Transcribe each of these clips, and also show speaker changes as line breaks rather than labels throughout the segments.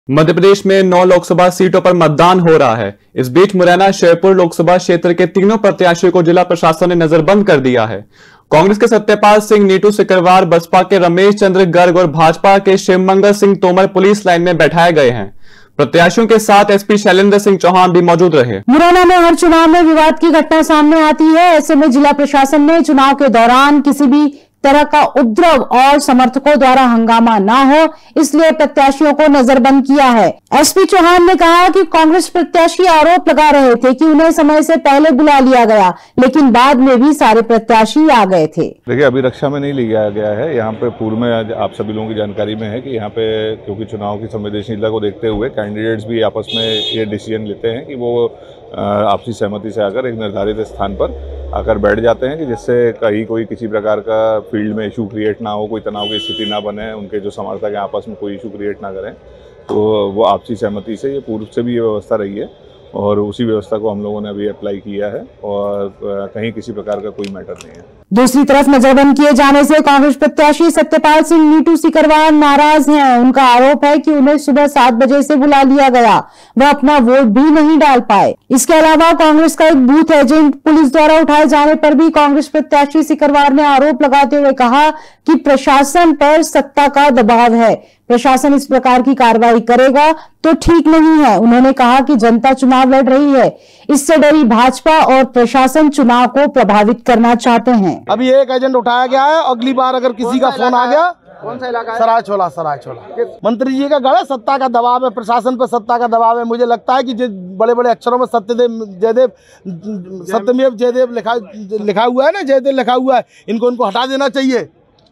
मध्य प्रदेश में 9 लोकसभा सीटों पर मतदान हो रहा है। इस बीच मुरैना श्योपुर लोकसभा क्षेत्र के तीनों प्रत्याशियों को जिला प्रशासन ने नजरबंद कर दिया है। कांग्रेस के सत्यपाल सिंह नीटू सिकरवार, बसपा के रमेश चंद्र गर्ग और भाजपा के शिवमंगल सिंह तोमर पुलिस लाइन में बैठाए गए हैं। प्रत्याशियों के साथ एसपी शैलेंद्र सिंह चौहान भी मौजूद रहे।
मुरैना में हर चुनाव में विवाद की घटना सामने आती है। ऐसे में जिला प्रशासन ने चुनाव के दौरान किसी भी तरह का उपद्रव और समर्थकों द्वारा हंगामा ना हो, इसलिए प्रत्याशियों को नजरबंद किया है। एसपी चौहान ने कहा कि कांग्रेस प्रत्याशी आरोप लगा रहे थे कि उन्हें समय से पहले बुला लिया गया, लेकिन बाद में भी सारे प्रत्याशी आ गए थे।
देखिए, अभी रक्षा में नहीं लिया गया है। यहाँ पे पूर्व में आप सभी लोगों की जानकारी में है कि यहाँ पे क्योंकि चुनाव की संवेदनशीलता को देखते हुए कैंडिडेट्स भी आपस में ये डिसीजन लेते हैं कि वो आपसी सहमति से आकर एक निर्धारित स्थान पर आकर बैठ जाते हैं कि जिससे कहीं कोई किसी प्रकार का फील्ड में इशू क्रिएट ना हो, कोई तनाव की स्थिति ना बने, उनके जो समर्थक हैं आपस में कोई इशू क्रिएट ना करें। तो वो आपसी सहमति से ये पूर्व से भी ये व्यवस्था रही है और उसी व्यवस्था को हम लोगों ने अभी अप्लाई किया है और कहीं किसी प्रकार का कोई मैटर नहीं है।
दूसरी तरफ नजरबंद किए जाने से कांग्रेस प्रत्याशी सत्यपाल सिंह नीटू सिकरवार नाराज हैं। उनका आरोप है कि उन्हें सुबह 7 बजे से बुला लिया गया, वह अपना वोट भी नहीं डाल पाए। इसके अलावा कांग्रेस का एक बूथ एजेंट पुलिस द्वारा उठाए जाने पर भी कांग्रेस प्रत्याशी सिकरवार ने आरोप लगाते हुए कहा कि प्रशासन पर सत्ता का दबाव है, प्रशासन इस प्रकार की कार्रवाई करेगा तो ठीक नहीं है। उन्होंने कहा कि जनता चुनाव लड़ रही है, इससे डरी भाजपा और प्रशासन चुनाव को प्रभावित करना चाहते हैं।
अभी एक एजेंट उठाया गया है, अगली बार अगर किसी का फोन आ गया।
कौन सा इलाका है?
सराय छोला। मंत्री जी का गढ़ है, सत्ता का दबाव है, प्रशासन पर सत्ता का दबाव है। मुझे लगता है कि बड़े बड़े अक्षरों में सत्यमेव जयदेव लिखा हुआ है ना, जयदेव लिखा हुआ है, इनको हटा देना चाहिए।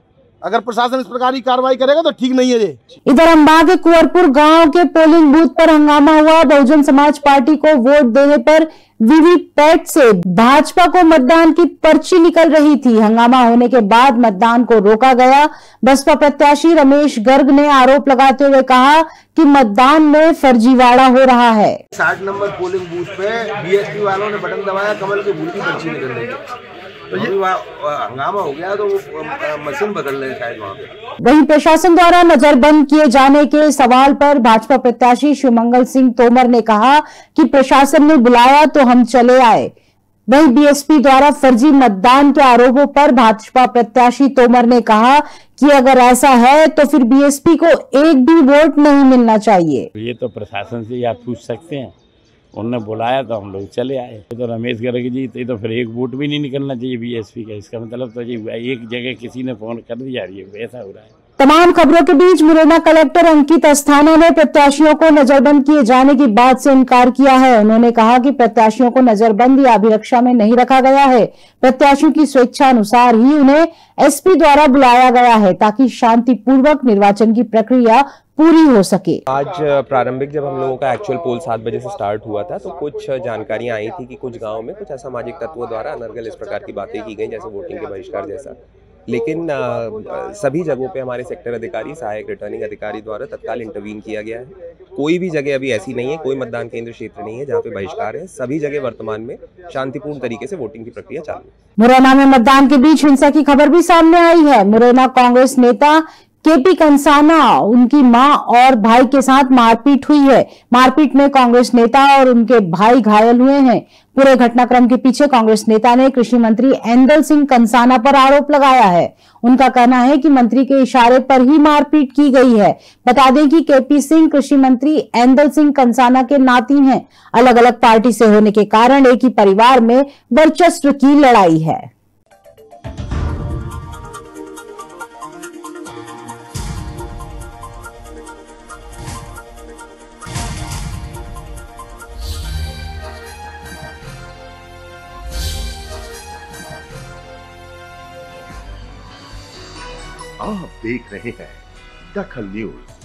अगर प्रशासन इस प्रकार की कार्रवाई करेगा तो ठीक नहीं है ये।
इधर अंबा के कुंवरपुर गांव के पोलिंग बूथ पर हंगामा हुआ। बहुजन समाज पार्टी को वोट देने पर वीवीपैट से भाजपा को मतदान की पर्ची निकल रही थी। हंगामा होने के बाद मतदान को रोका गया। बसपा प्रत्याशी रमेश गर्ग ने आरोप लगाते हुए कहा कि मतदान में फर्जीवाड़ा हो रहा है।
60 नंबर पोलिंग बूथ पे बीएसपी वालों ने बटन दबाया, कमल के फूल की पर्ची निकल रही है। तो ये हंगामा हो गया तो वो मशीन बदल रहे शायद वहाँ पे।
वहीं प्रशासन द्वारा नजरबंद किए जाने के सवाल पर भाजपा प्रत्याशी शिवमंगल सिंह तोमर ने कहा कि प्रशासन ने बुलाया तो हम चले आए। वहीं बीएसपी द्वारा फर्जी मतदान के आरोपों पर भाजपा प्रत्याशी तोमर ने कहा कि अगर ऐसा है तो फिर बीएसपी को एक भी वोट नहीं मिलना चाहिए।
ये तो प्रशासन से आप पूछ सकते हैं, उन्होंने बुलाया तो हम लोग चले आए। तो रमेश गर्ग जी तो फिर एक वोट भी नहीं निकलना चाहिए बीएसपी का। इसका मतलब तो ये एक जगह किसी ने फोन कर दिया, ये ऐसा हो रहा है।
तमाम खबरों के बीच मुरैना कलेक्टर अंकित अस्थाना ने प्रत्याशियों को नजरबंद किए जाने की बात से इनकार किया है। उन्होंने कहा कि प्रत्याशियों को नजरबंद या अभिरक्षा में नहीं रखा गया है। प्रत्याशियों की स्वेच्छा अनुसार ही उन्हें एसपी द्वारा बुलाया गया है ताकि शांतिपूर्वक निर्वाचन की प्रक्रिया पूरी हो सके।
आज प्रारंभिक जब हम लोगों का एक्चुअल पोल 7 बजे से स्टार्ट हुआ था तो कुछ जानकारियां आई थी कि कुछ गांवों में कुछ असामाजिक तत्वों द्वारा अनर्गल इस प्रकार की बातें की गई, जैसे वोटिंग के बहिष्कार जैसा। लेकिन सभी जगहों पे हमारे सेक्टर अधिकारी, सहायक रिटर्निंग अधिकारी द्वारा तत्काल इंटरवीन किया गया है। कोई भी जगह अभी ऐसी नहीं है, कोई मतदान केंद्र क्षेत्र नहीं है जहाँ पे बहिष्कार है। सभी जगह वर्तमान में शांतिपूर्ण तरीके से वोटिंग की प्रक्रिया चालू है।
मुरैना में मतदान के बीच हिंसा की खबर भी सामने आई है। मुरैना कांग्रेस नेता केपी कंसाना, उनकी मां और भाई के साथ मारपीट हुई है। मारपीट में कांग्रेस नेता और उनके भाई घायल हुए हैं। पूरे घटनाक्रम के पीछे कांग्रेस नेता ने कृषि मंत्री एंदल सिंह कंसाना पर आरोप लगाया है। उनका कहना है कि मंत्री के इशारे पर ही मारपीट की गई है। बता दें कि केपी सिंह कृषि मंत्री एंदल सिंह कंसाना के नाती हैं। अलग अलग पार्टी से होने के कारण एक ही परिवार में वर्चस्व की लड़ाई है।
आप देख रहे हैं दखल न्यूज।